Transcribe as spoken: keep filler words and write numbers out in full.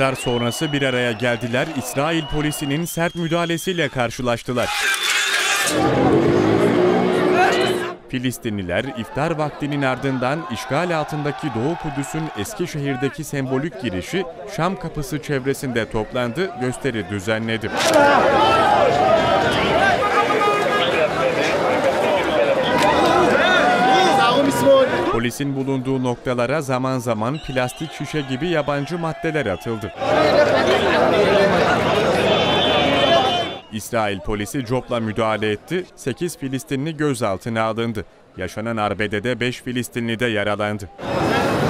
İftar sonrası bir araya geldiler, İsrail polisinin sert müdahalesiyle karşılaştılar. Filistinliler iftar vaktinin ardından işgal altındaki Doğu Kudüs'ün Eskişehir'deki sembolik girişi Şam Kapısı çevresinde toplandı, gösteri düzenledi. Polisin bulunduğu noktalara zaman zaman plastik şişe gibi yabancı maddeler atıldı. İsrail polisi copla müdahale etti, sekiz Filistinli gözaltına alındı. Yaşanan arbedede beş Filistinli de yaralandı.